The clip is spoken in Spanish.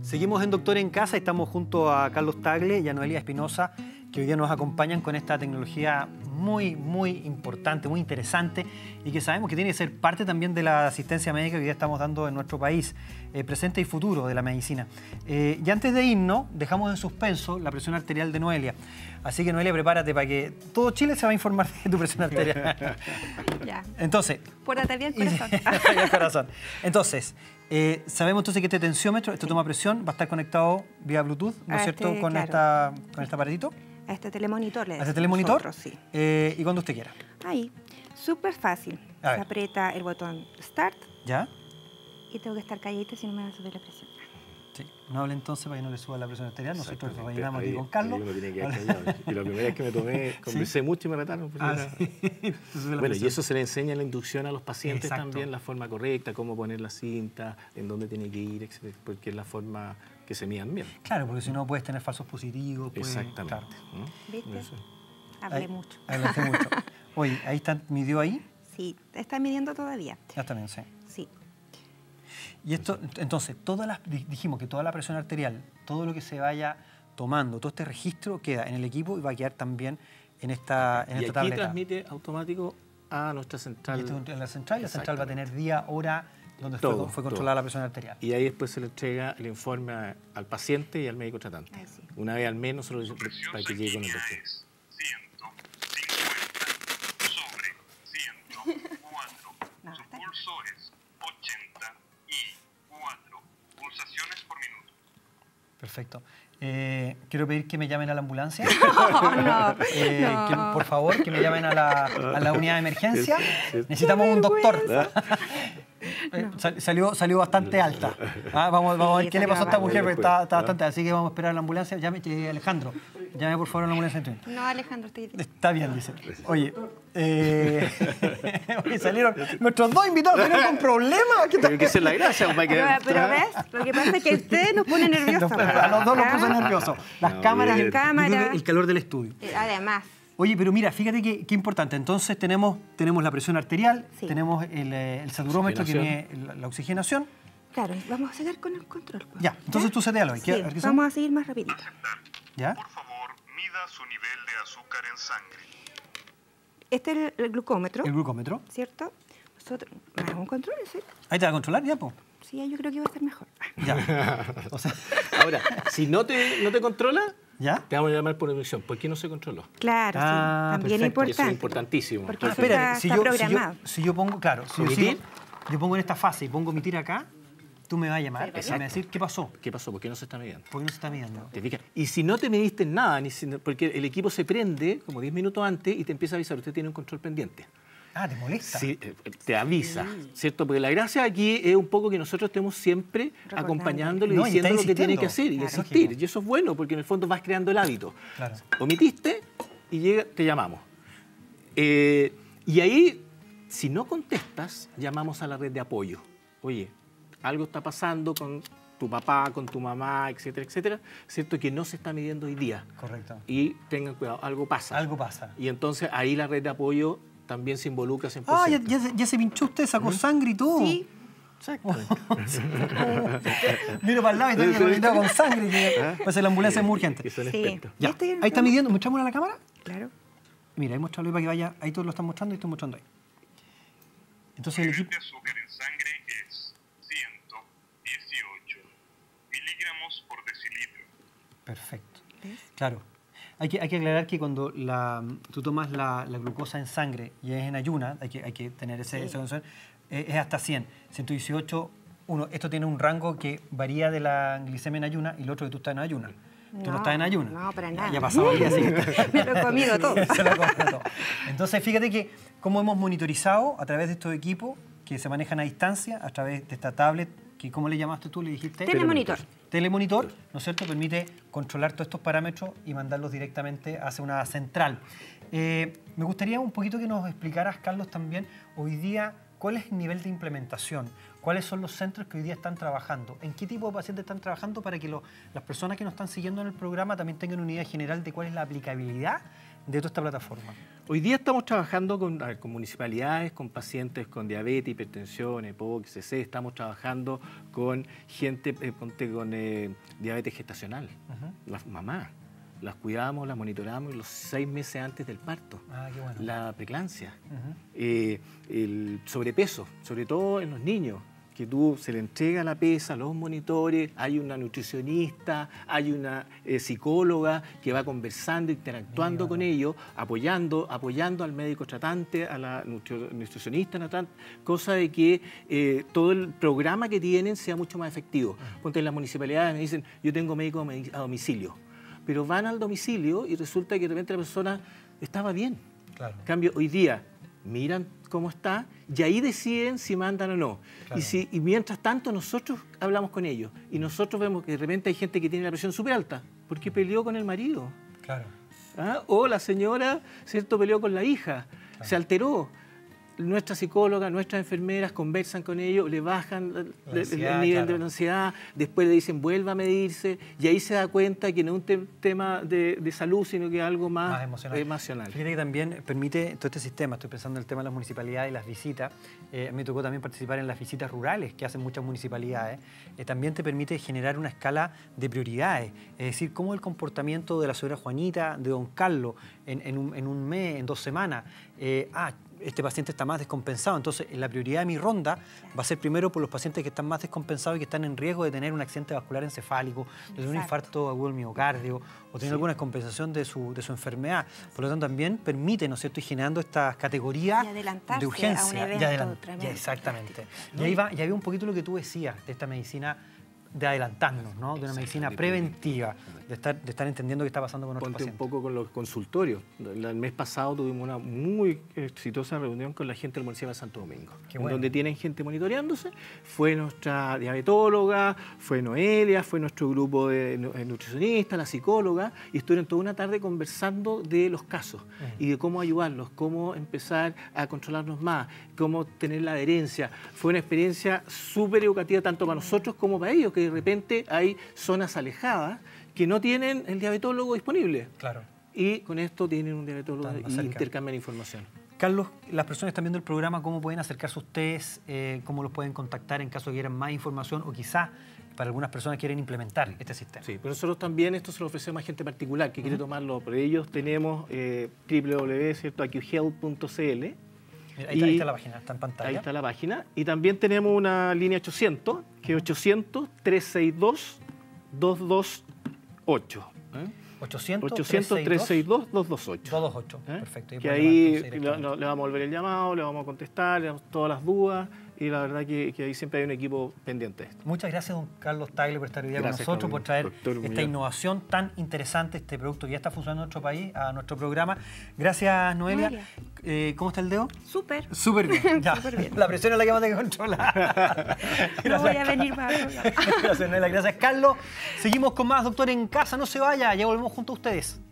Seguimos en Doctor en Casa, estamos junto a Carlos Tagle y a Noelia Espinosa, que hoy día nos acompañan con esta tecnología muy importante, muy interesante y que sabemos que tiene que ser parte también de la asistencia médica que hoy día estamos dando en nuestro país, presente y futuro de la medicina. Y antes de irnos, dejamos en suspenso la presión arterial de Noelia. Así que Noelia, prepárate para que todo Chile se va a informar de tu presión arterial. Ya. Entonces... Pórtate bien, corazón. El corazón. Entonces... sabemos entonces que este tensiómetro, este toma presión, va a estar conectado vía Bluetooth, ¿no es cierto? Con, claro, con este aparatito. A este telemonitor le decimos. ¿A este telemonitor? Nosotros, sí. Y cuando usted quiera. Ahí. Súper fácil. Se aprieta el botón Start. ¿Ya? Y tengo que estar calladita si no me va a subir la presión. Sí. No hable entonces para que no le suba la presión arterial. Nosotros rellenamos aquí con Carlos. Uno tiene que quedar callado. Y la primera vez que me tomé, conversé mucho y me retaron. Sí. Bueno, y eso se le enseña en la inducción a los pacientes también, la forma correcta, cómo poner la cinta, en dónde tiene que ir, etc. Porque es la forma que se midan bien. Claro, porque si no puedes tener falsos positivos. Exactamente. Claro. ¿Viste? Eso. Hablé mucho. Hablaste mucho. Oye, ahí está, midió ahí. Sí, está midiendo todavía. Ya está bien, sí. Sí. Y esto, entonces, dijimos que toda la presión arterial, todo lo que se vaya tomando, todo este registro queda en el equipo y va a quedar también en esta y aquí tableta. Transmite automático a nuestra central. Y esto en la central va a tener día, hora, donde fue controlada la presión arterial. Y ahí después se le entrega el informe al paciente y al médico tratante. Sí. Una vez al menos para que llegue con el doctor. 150/104. Su pulso es 84 pulsaciones por minuto. Perfecto. Quiero pedir que me llamen a la ambulancia. No. Que, por favor, que me llamen a la unidad de emergencia. Necesitamos un doctor. Salió bastante alta. Vamos a ver qué le pasó a esta mujer, porque está bastante. Así que vamos a esperar a la ambulancia. Llame, Alejandro. Llame por favor a la ambulancia. No, Alejandro, estoy bien. Está bien, dice. Oye, salieron nuestros dos invitados, tienen un problema. Tiene que ser la gracia. Pero ves, lo que pasa es que ustedes nos ponen nerviosos. A los dos nos puso nerviosos. Las cámaras, el calor del estudio. Además. Oye, pero mira, fíjate qué importante. Entonces tenemos la presión arterial, tenemos el saturómetro que tiene la oxigenación. Claro, vamos a seguir con el control. Pues. Ya, entonces tú setealo ahí. Sí, vamos a seguir más rapidito. ¿Ya? Por favor, mida su nivel de azúcar en sangre. Este es el glucómetro. El glucómetro. ¿Cierto? Nosotros, ¿me hago un control? ¿Sí? Ahí te va a controlar ya, po. Sí, yo creo que va a ser mejor. Ya. O sea, ahora, si no te controla, ¿ya? Te vamos a llamar por emisión. ¿Por qué no se controló? Claro, sí. También perfecto. importante. Eso es importantísimo. Porque eso espérate, está programado. si yo pongo, claro, yo pongo en esta fase y pongo omitir acá, tú me vas a llamar y me vas a decir, ¿qué pasó? ¿Qué pasó? ¿Por qué no se está midiendo? ¿Por qué no se está midiendo? ¿Te fijas? Y si no te mediste nada, porque el equipo se prende como 10 minutos antes y te empieza a avisar, usted tiene un control pendiente. ¿Te molesta? Sí, te avisa, ¿cierto? Porque la gracia aquí es un poco que nosotros estemos siempre acompañándole y diciendo lo que tiene que hacer y insistir. Y eso es bueno, porque en el fondo vas creando el hábito. Claro. Omitiste y te llamamos. Y ahí, si no contestas, llamamos a la red de apoyo. Oye, algo está pasando con tu papá, con tu mamá, etcétera, etcétera, ¿cierto? Que no se está midiendo hoy día. Correcto. Y tengan cuidado, algo pasa. Algo pasa. Y entonces ahí la red de apoyo también se involucra 100%. Ya se pinchó usted, sacó sangre y todo. Sí. Exacto. Miro para el lado y tengo que con sangre. Pues la ambulancia es muy urgente. Que son Sí. expertos. Ya. Ahí está midiendo. ¿Mostramos a la cámara? Claro. Mira, ahí mostrarlo para que vaya. Ahí todos lo están mostrando y estoy mostrando ahí. Entonces el El nivel equipo... de azúcar en sangre es 118 miligramos por decilitro. Perfecto. ¿Ves? Claro. Hay que aclarar que cuando tú tomas la glucosa en sangre y es en ayuna, hay que tener esa condición, es hasta 100. 118, esto tiene un rango que varía de la glicemia en ayuna y el otro que tú estás en ayuna. Tú no estás en ayuna. No, para nada. Ya ha pasado el día, así que Me lo he comido todo. Se lo he comido todo. Entonces, fíjate que cómo hemos monitorizado a través de estos equipos que se manejan a distancia, a través de esta tablet, que ¿cómo le llamaste tú? Le dijiste... Telemonitor. Telemonitor, ¿no es cierto?, permite controlar todos estos parámetros y mandarlos directamente hacia una central. Me gustaría un poquito que nos explicaras, Carlos, también hoy día cuál es el nivel de implementación, cuáles son los centros que hoy día están trabajando, en qué tipo de pacientes están trabajando para que las personas que nos están siguiendo en el programa también tengan una idea general de cuál es la aplicabilidad de toda esta plataforma? Hoy día estamos trabajando con municipalidades, con pacientes con diabetes, hipertensión, EPOC, CC. Estamos trabajando con gente con diabetes gestacional, las mamás. Las cuidamos, las monitoramos los 6 meses antes del parto. Qué bueno. La preeclampsia, el sobrepeso, sobre todo en los niños, que tú se le entrega la pesa, los monitores, hay una nutricionista, hay una psicóloga que va conversando, interactuando con ellos, apoyando al médico tratante, a la nutricionista tratante, cosa de que todo el programa que tienen sea mucho más efectivo. Ponte, en las municipalidades me dicen, yo tengo médico a domicilio, pero van al domicilio y resulta que de repente la persona estaba bien. Claro. En cambio, hoy día miran cómo está y ahí deciden si mandan o no. Claro. Y mientras tanto nosotros hablamos con ellos y nosotros vemos que de repente hay gente que tiene la presión súper alta porque peleó con el marido. Claro. O la señora, ¿cierto?, peleó con la hija, se alteró. Nuestra psicóloga, nuestras enfermeras conversan con ellos, le bajan el nivel de la ansiedad, después le dicen vuelva a medirse y ahí se da cuenta que no es un tema de salud, sino que es algo más emocional. Fíjate que también permite todo este sistema, estoy pensando en el tema de las municipalidades y las visitas, me tocó también participar en las visitas rurales que hacen muchas municipalidades, también te permite generar una escala de prioridades, es decir, cómo el comportamiento de la señora Juanita, de don Carlos, en un mes, en 2 semanas, este paciente está más descompensado, entonces la prioridad de mi ronda va a ser primero por los pacientes que están más descompensados y que están en riesgo de tener un accidente vascular encefálico, de tener un infarto agudo del miocardio o tener alguna descompensación de su enfermedad. Por lo tanto, también permite, ¿no es cierto?, ir generando estas categorías de urgencia. A un evento tremendo. Exactamente. Y ahí había un poquito lo que tú decías de esta medicina de adelantarnos, ¿no? De una medicina preventiva, de estar entendiendo qué está pasando con nuestros pacientes. Un poco con los consultorios. El mes pasado tuvimos una muy exitosa reunión con la gente del municipio de Santo Domingo, donde tienen gente monitoreándose. Fue nuestra diabetóloga, fue Noelia, fue nuestro grupo de nutricionistas, la psicóloga, y estuvieron toda una tarde conversando de los casos y de cómo ayudarlos, cómo empezar a controlarnos más, cómo tener la adherencia. Fue una experiencia súper educativa tanto para nosotros como para ellos, que de repente hay zonas alejadas que no tienen el diabetólogo disponible. Claro. Y con esto tienen un diabetólogo y intercambian información. Carlos, las personas que están viendo el programa, ¿cómo pueden acercarse a ustedes? ¿Cómo los pueden contactar en caso de que quieran más información o quizás para algunas personas quieren implementar este sistema? Sí, pero nosotros también esto se lo ofrecemos a gente particular que quiere tomarlo por ellos. Tenemos www.acuhealth.cl. Ahí está la página, está en pantalla. Ahí está la página. Y también tenemos una línea 800, que es 800-362-228. 800-362-228. 228. Perfecto. Que ahí le vamos a volver el llamado, le vamos a contestar, le damos todas las dudas. Y la verdad que ahí siempre hay un equipo pendiente de esto. Muchas gracias, don Carlos Tagle, por estar hoy día con nosotros, por traer esta innovación tan interesante, este producto que ya está funcionando en nuestro país, a nuestro programa. Gracias, Noelia. ¿Cómo está el dedo? Súper. Súper bien. Ya. Súper bien. La presión es la que vamos a tener que controlar. No voy a venir más. Gracias, Noelia. Gracias, Carlos. Seguimos con más Doctor en Casa. No se vaya. Ya volvemos junto a ustedes.